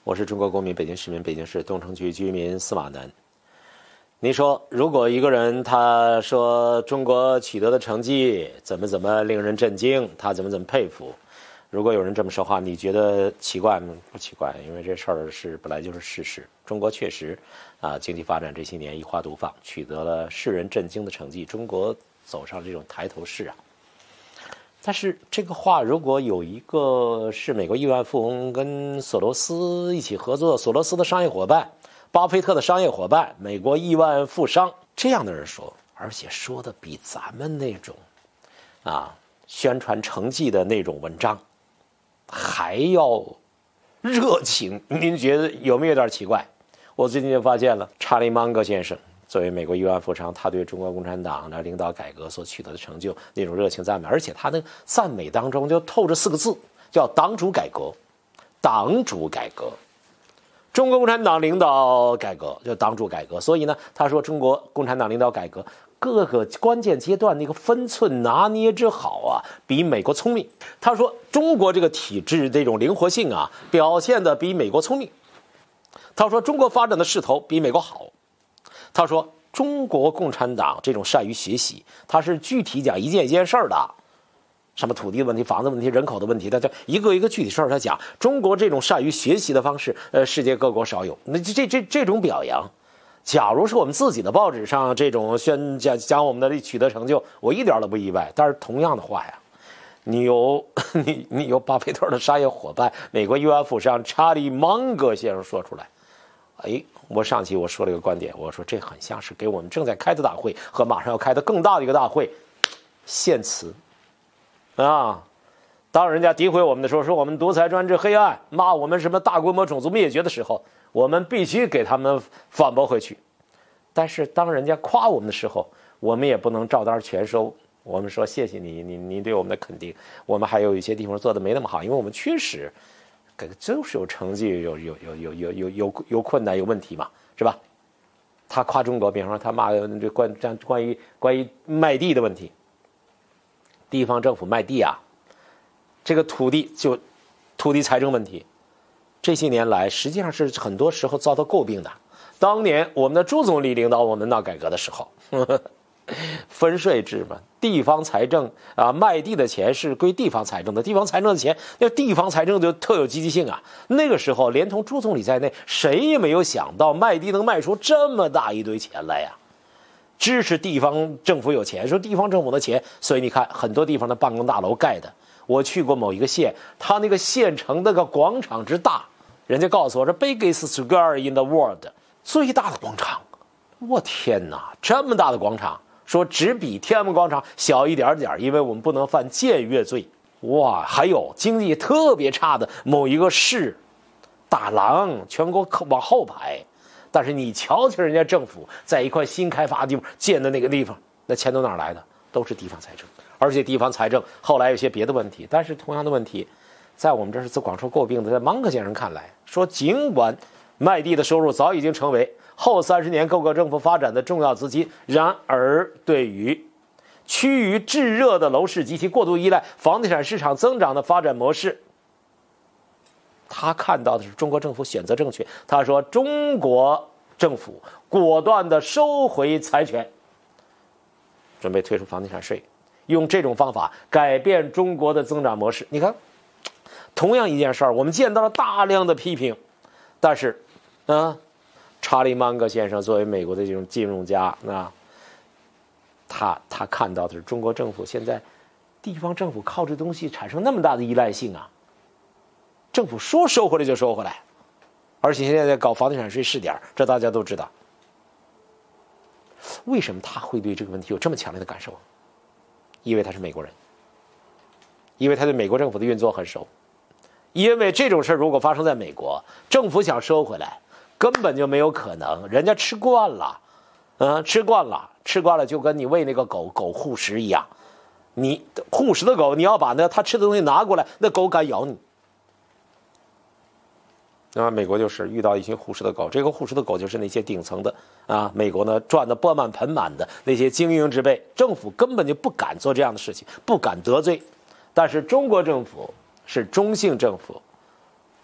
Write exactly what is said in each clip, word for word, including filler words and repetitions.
我是中国公民，北京市民，北京市东城区居民司马南。你说，如果一个人他说中国取得的成绩怎么怎么令人震惊，他怎么怎么佩服，如果有人这么说话，你觉得奇怪吗？不奇怪，因为这事儿是本来就是事实。中国确实啊，经济发展这些年一花独放，取得了世人震惊的成绩，中国走上这种抬头式啊。但是这个话，如果有一个是美国亿万富翁跟索罗斯一起合作，索罗斯的商业伙伴，巴菲特的商业伙伴，美国亿万富商这样的人说，而且说的比咱们那种啊宣传成绩的那种文章还要热情，您觉得有没有点奇怪？我最近就发现了，查理芒格先生作为美国亿万富商，他对中国共产党的领导改革所取得的成就那种热情赞美，而且他的赞美当中就透着四个字，叫党主改革。党主改革，中国共产党领导改革叫党主改革。所以呢，他说中国共产党领导改革各个关键阶段那个分寸拿捏之好啊，比美国聪明。他说中国这个体制这种灵活性啊，表现的比美国聪明。他说中国发展的势头比美国好。他说中国共产党这种善于学习，他是具体讲一件一件事儿的，什么土地的问题、房子问题、人口的问题，他就一个一个具体事儿他讲。中国这种善于学习的方式，呃，世界各国少有。那这这这种表扬，假如是我们自己的报纸上这种宣讲讲我们的取得成就，我一点都不意外。但是同样的话呀，你有你你有巴菲特的商业伙伴，美国亿万富商查理芒格先生说出来，哎。我上期我说了一个观点，我说这很像是给我们正在开的大会和马上要开的更大的一个大会献词啊。当人家诋毁我们的时候，说我们独裁专制黑暗，骂我们什么大规模种族灭绝的时候，我们必须给他们反驳回去。但是当人家夸我们的时候，我们也不能照单全收。我们说谢谢你，你你对我们的肯定，我们还有一些地方做的没那么好，因为我们确实就是有成绩，有有有有有有有有困难，有问题嘛，是吧？他夸中国，比方说他骂这关关于关于卖地的问题，地方政府卖地啊，这个土地就土地财政问题，这些年来实际上是很多时候遭到诟病的。当年我们的朱总理领导我们闹改革的时候，呵呵分税制嘛，地方财政啊，卖地的钱是归地方财政的，地方财政的钱，那地方财政就特有积极性啊。那个时候，连同朱总理在内，谁也没有想到卖地能卖出这么大一堆钱来呀。支持地方政府有钱，说地方政府的钱，所以你看很多地方的办公大楼盖的。我去过某一个县，他那个县城那个广场之大，人家告诉我这 biggest square in the world， 最大的广场。我天哪，这么大的广场！说只比天安门广场小一点点，因为我们不能犯僭越罪。哇，还有经济特别差的某一个市，大郎全国往后排，但是你瞧瞧人家政府在一块新开发的地方建的那个地方，那钱都哪儿来的？都是地方财政，而且地方财政后来有些别的问题，但是同样的问题，在我们这是自广受诟病的。在芒格先生看来，说尽管卖地的收入早已经成为后三十年各个政府发展的重要资金，然而对于趋于炙热的楼市及其过度依赖房地产市场增长的发展模式，他看到的是中国政府选择正确。他说中国政府果断地收回财权，准备退出房地产税，用这种方法改变中国的增长模式。你看，同样一件事儿，我们见到了大量的批评，但是啊查理芒格先生作为美国的这种金融家，那他他看到的是中国政府现在地方政府靠这东西产生那么大的依赖性啊，政府说收回来就收回来，而且现在在搞房地产税试点，这大家都知道。为什么他会对这个问题有这么强烈的感受？因为他是美国人，因为他对美国政府的运作很熟，因为这种事如果发生在美国，政府想收回来根本就没有可能，人家吃惯了，嗯，吃惯了，吃惯了就跟你喂那个狗狗护食一样，你护食的狗，你要把那它吃的东西拿过来，那狗敢咬你。那美国就是遇到一群护食的狗，这个护食的狗就是那些顶层的啊，美国呢赚得钵满盆满的那些精英之辈，政府根本就不敢做这样的事情，不敢得罪。但是中国政府是中性政府，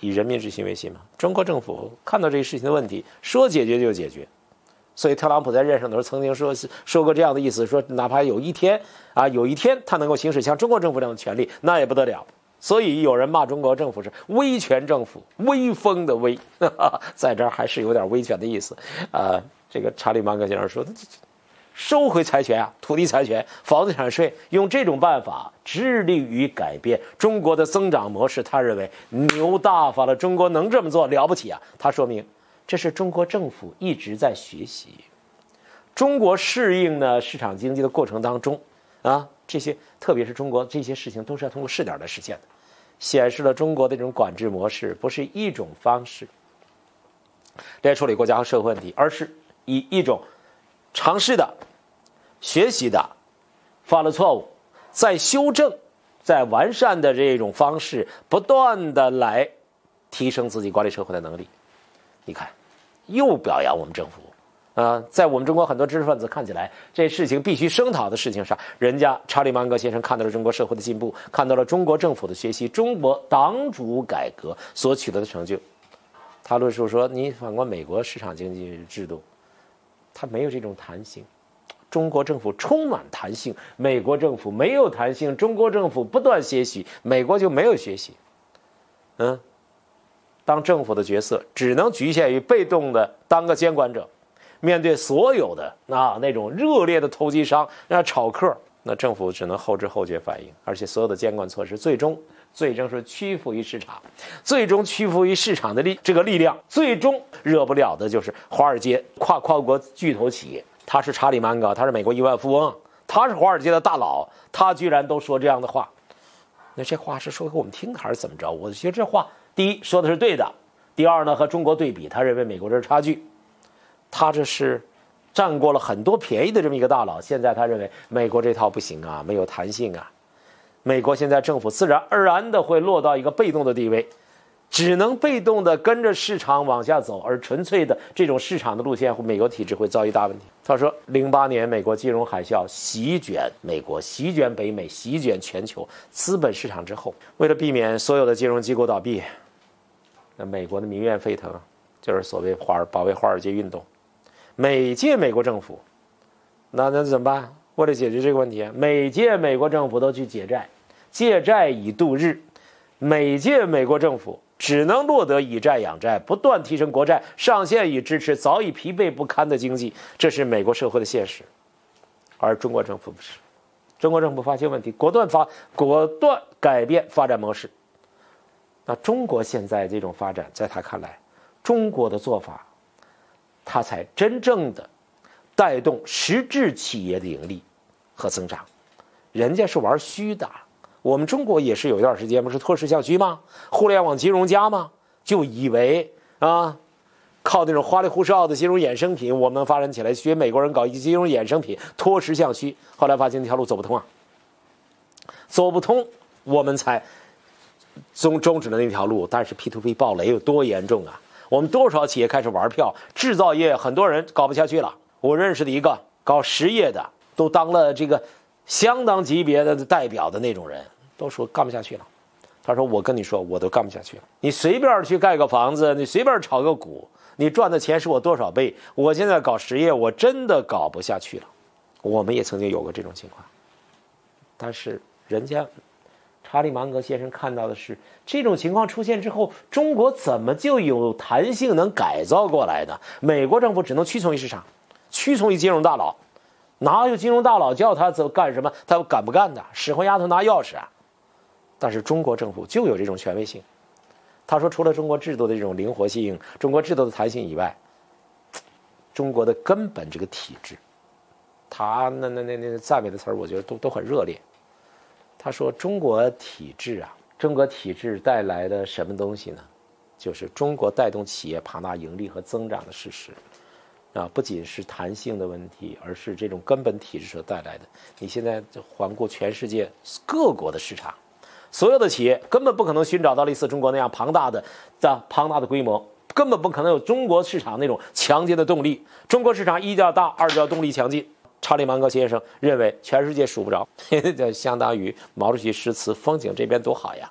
以人民之心为心嘛。中国政府看到这个事情的问题，说解决就解决。所以特朗普在任上的时候曾经说说过这样的意思，说哪怕有一天啊，有一天他能够行使像中国政府这样的权利，那也不得了。所以有人骂中国政府是威权政府，威风的威，呵呵，在这儿还是有点威权的意思。啊、呃，这个查理芒格先生说，收回财权啊，土地财权、房地产税，用这种办法致力于改变中国的增长模式。他认为牛大发了，中国能这么做了不起啊！他说明这是中国政府一直在学习，中国适应呢市场经济的过程当中啊，这些特别是中国这些事情都是要通过试点来实现的，显示了中国的这种管制模式不是一种方式来处理国家和社会问题，而是以一种尝试的、学习的、犯了错误再修正、再完善的这种方式，不断的来提升自己管理社会的能力。你看，又表扬我们政府啊、呃！在我们中国很多知识分子看起来，这事情必须声讨的事情上，人家查理芒格先生看到了中国社会的进步，看到了中国政府的学习，中国党主改革所取得的成就。他论述说，你反观美国市场经济制度，它没有这种弹性，中国政府充满弹性，美国政府没有弹性，中国政府不断学习，美国就没有学习。嗯，当政府的角色只能局限于被动的当个监管者，面对所有的啊那种热烈的投机商、那炒客，那政府只能后知后觉反应，而且所有的监管措施最终最终是屈服于市场，最终屈服于市场的力这个力量，最终惹不了的就是华尔街跨跨国巨头企业。他是查理芒格，他是美国亿万富翁，他是华尔街的大佬，他居然都说这样的话，那这话是说给我们听的还是怎么着？我觉得这话第一说的是对的，第二呢和中国对比，他认为美国这是差距，他这是占过了很多便宜的这么一个大佬，现在他认为美国这套不行啊，没有弹性啊，美国现在政府自然而然的会落到一个被动的地位，只能被动的跟着市场往下走，而纯粹的这种市场的路线，美国体制会遭遇大问题。他说，零八年美国金融海啸席卷美国，席卷北美，席卷全球资本市场之后，为了避免所有的金融机构倒闭，那美国的民怨沸腾，就是所谓华尔保卫华尔街运动。每届美国政府，那那怎么办？为了解决这个问题，每届美国政府都去借债，借债以度日。每届美国政府只能落得以债养债，不断提升国债上限以支持早已疲惫不堪的经济，这是美国社会的现实。而中国政府不是，中国政府发现问题，果断发果断改变发展模式。那中国现在这种发展，在他看来，中国的做法，它才真正的带动实质企业的盈利和增长。人家是玩虚的。我们中国也是有一段时间不是脱实向虚吗？互联网金融家吗？就以为啊，靠那种花里胡哨的金融衍生品，我们发展起来，学美国人搞金融衍生品，脱实向虚。后来发现那条路走不通啊，走不通，我们才终终止了那条路。但是 P to P 暴雷有多严重啊？我们多少企业开始玩票，制造业很多人搞不下去了。我认识的一个搞实业的，都当了这个相当级别的代表的那种人，都说干不下去了。他说，我跟你说，我都干不下去了。你随便去盖个房子，你随便炒个股，你赚的钱是我多少倍？我现在搞实业，我真的搞不下去了。我们也曾经有过这种情况，但是人家查理芒格先生看到的是，这种情况出现之后，中国怎么就有弹性能改造过来呢？美国政府只能屈从于市场，屈从于金融大佬，哪有金融大佬叫他走干什么，他敢不干的？使唤丫头拿钥匙啊！但是中国政府就有这种权威性。他说，除了中国制度的这种灵活性、中国制度的弹性以外，中国的根本这个体制，他那那那那赞美的词儿，我觉得都都很热烈。他说，中国体制啊，中国体制带来的什么东西呢？就是中国带动企业庞大盈利和增长的事实。啊，不仅是弹性的问题，而是这种根本体制所带来的。你现在环顾全世界各国的市场，所有的企业根本不可能寻找到类似中国那样庞大的、的庞大的规模，根本不可能有中国市场那种强劲的动力。中国市场一就要大，二就要动力强劲。查理芒格先生认为全世界数不着，这相当于毛主席诗词“风景这边多好呀”。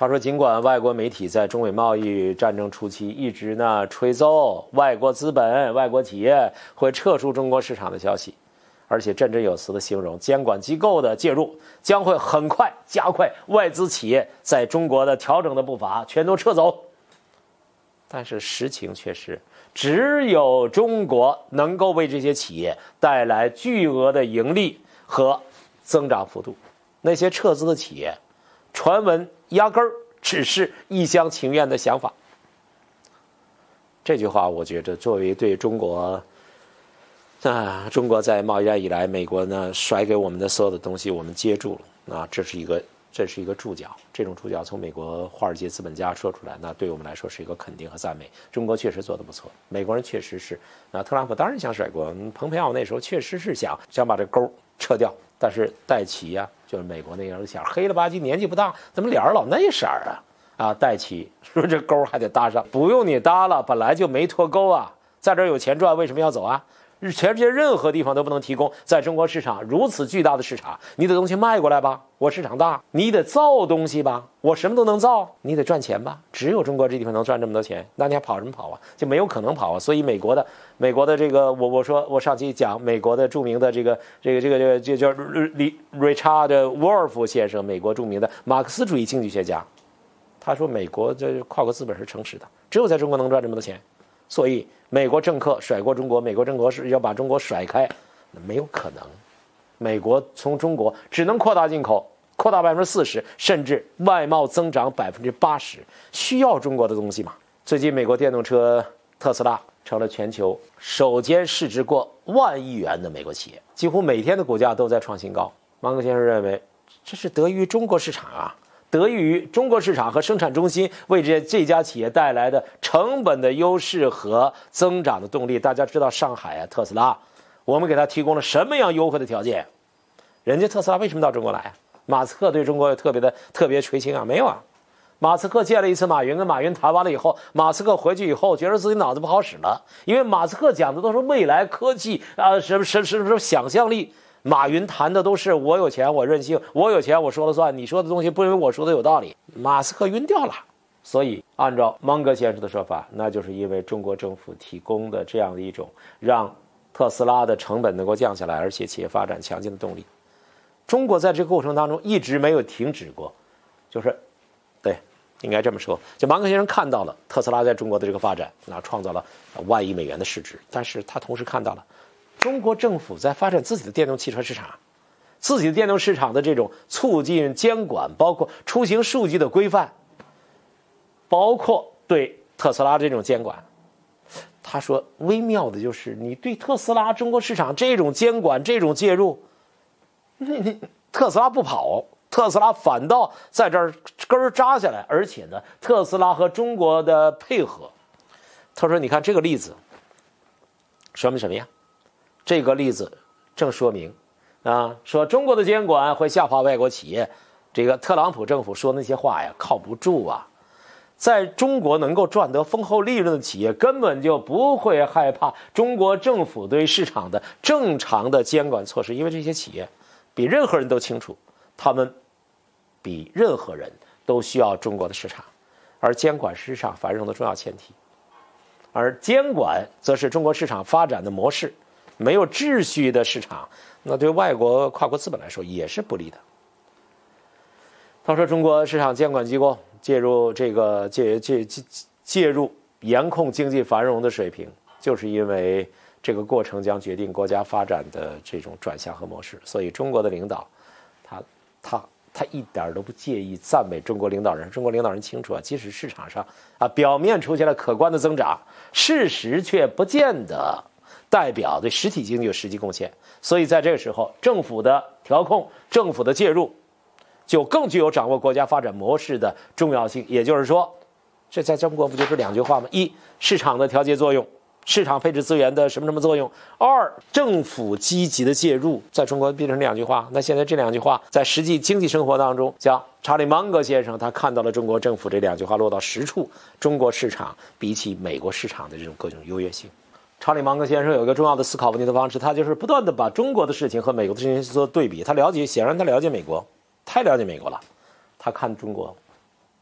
他说，尽管外国媒体在中美贸易战争初期一直呢吹奏外国资本、外国企业会撤出中国市场的消息，而且振振有词地形容监管机构的介入将会很快加快外资企业在中国的调整的步伐，全都撤走。但是实情却是，只有中国能够为这些企业带来巨额的盈利和增长幅度，那些撤资的企业，传闻压根儿只是一厢情愿的想法。这句话，我觉得作为对中国，啊，中国在贸易战以来，美国呢甩给我们的所有的东西，我们接住了，啊，这是一个这是一个注脚。这种注脚从美国华尔街资本家说出来，那对我们来说是一个肯定和赞美。中国确实做得不错，美国人确实是，那特朗普当然想甩锅，蓬佩奥那时候确实是想想把这钩撤掉。但是戴奇呀、啊，就是美国那人想，黑了吧唧，年纪不大，怎么脸儿老那色儿啊？啊，戴奇说这钩还得搭上，不用你搭了，本来就没脱钩啊，在这儿有钱赚，为什么要走啊？全世界任何地方都不能提供在中国市场如此巨大的市场，你的东西卖过来吧，我市场大，你得造东西吧，我什么都能造，你得赚钱吧，只有中国这地方能赚这么多钱，那你还跑什么跑啊？就没有可能跑啊！所以美国的美国的这个，我我说我上期讲美国的著名的这个这个这个这个这叫 Richard Wolff 先生，美国著名的马克思主义经济学家，他说美国这跨国资本是诚实的，只有在中国能赚这么多钱。所以，美国政客甩过中国，美国政客是要把中国甩开，那没有可能。美国从中国只能扩大进口，扩大百分之四十，甚至外贸增长百分之八十，需要中国的东西吗？最近，美国电动车特斯拉成了全球首间市值过万亿元的美国企业，几乎每天的股价都在创新高。芒格先生认为，这是得益于中国市场啊。得益于中国市场和生产中心为这这家企业带来的成本的优势和增长的动力。大家知道上海啊，特斯拉，我们给他提供了什么样优惠的条件？人家特斯拉为什么到中国来啊？马斯克对中国有特别的特别垂青啊？没有啊。马斯克见了一次马云，跟马云谈完了以后，马斯克回去以后觉得自己脑子不好使了，因为马斯克讲的都是未来科技啊，什么什么什么什么想象力。马云谈的都是我有钱我任性，我有钱我说了算，你说的东西不认为我说的有道理。马斯克晕掉了。所以按照芒格先生的说法，那就是因为中国政府提供的这样的一种让特斯拉的成本能够降下来，而且企业发展强劲的动力。中国在这个过程当中一直没有停止过，就是对，应该这么说，就芒格先生看到了特斯拉在中国的这个发展，那创造了万亿美元的市值，但是他同时看到了中国政府在发展自己的电动汽车市场，自己的电动市场的这种促进监管，包括出行数据的规范，包括对特斯拉这种监管。他说微妙的就是你对特斯拉中国市场这种监管这种介入，特斯拉不跑，特斯拉反倒在这儿根儿扎下来，而且呢特斯拉和中国的配合。他说你看这个例子说明什么呀？这个例子正说明啊，说中国的监管会吓跑外国企业，这个特朗普政府说那些话呀靠不住啊。在中国能够赚得丰厚利润的企业根本就不会害怕中国政府对市场的正常的监管措施，因为这些企业比任何人都清楚，他们比任何人都需要中国的市场，而监管是市场繁荣的重要前提，而监管则是中国市场发展的模式。没有秩序的市场，那对外国跨国资本来说也是不利的。他说，中国市场监管机构介入这个介介介介入严控经济繁荣的水平，就是因为这个过程将决定国家发展的这种转向和模式。所以，中国的领导，他他他一点都不介意赞美中国领导人。中国领导人清楚啊，即使市场上啊表面出现了可观的增长，事实却不见得代表对实体经济有实际贡献。所以在这个时候，政府的调控、政府的介入就更具有掌握国家发展模式的重要性。也就是说，这在中国不就是两句话吗？一，市场的调节作用，市场配置资源的什么什么作用；二，政府积极的介入，在中国变成两句话。那现在这两句话在实际经济生活当中，像查理芒格先生他看到了中国政府这两句话落到实处，中国市场比起美国市场的这种各种优越性。查理芒格先生有一个重要的思考问题的方式，他就是不断的把中国的事情和美国的事情做对比。他了解，显然他了解美国，太了解美国了。他看中国，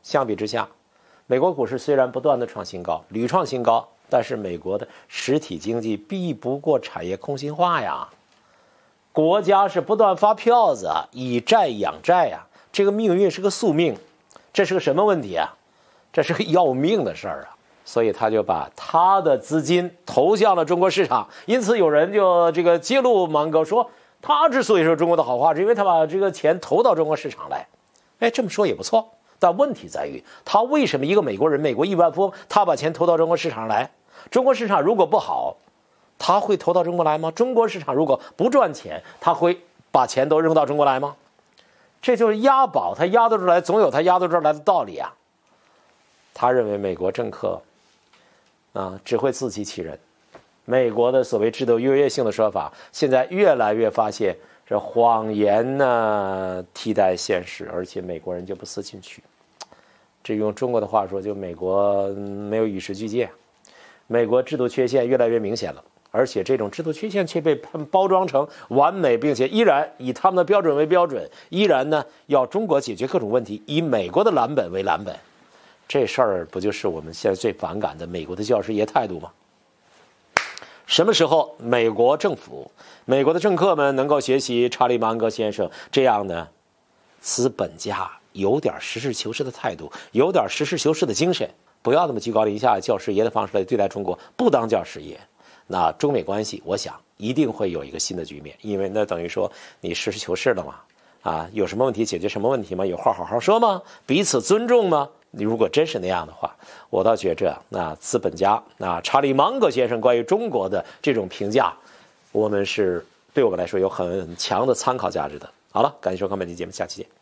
相比之下，美国股市虽然不断的创新高，屡创新高，但是美国的实体经济避不过产业空心化呀。国家是不断发票子，以债养债呀，这个命运是个宿命，这是个什么问题啊？这是个要命的事儿啊！所以他就把他的资金投向了中国市场，因此有人就这个揭露芒格说，他之所以说中国的好话，是因为他把这个钱投到中国市场来。哎，这么说也不错，但问题在于，他为什么一个美国人，美国亿万富翁，他把钱投到中国市场来？中国市场如果不好，他会投到中国来吗？中国市场如果不赚钱，他会把钱都扔到中国来吗？这就是押宝，他押得出来，总有他押得出来的道理啊。他认为美国政客啊只会自欺欺人，美国的所谓制度优越性的说法，现在越来越发现这谎言呢替代现实，而且美国人就不思进取。这用中国的话说，就美国没有与时俱进，美国制度缺陷越来越明显了。而且这种制度缺陷却被他们包装成完美，并且依然以他们的标准为标准，依然呢要中国解决各种问题，以美国的蓝本为蓝本。这事儿不就是我们现在最反感的美国的教师爷态度吗？什么时候美国政府、美国的政客们能够学习查理芒格先生这样的资本家有点实事求是的态度，有点实事求是的精神，不要那么居高临下教师爷的方式来对待中国，不当教师爷，那中美关系我想一定会有一个新的局面。因为那等于说你实事求是了嘛，啊，有什么问题解决什么问题吗？有话好好说吗？彼此尊重吗？你如果真是那样的话，我倒觉着那资本家那查理芒格先生关于中国的这种评价，我们是对我们来说有很强的参考价值的。好了，感谢收看本期节目，下期见。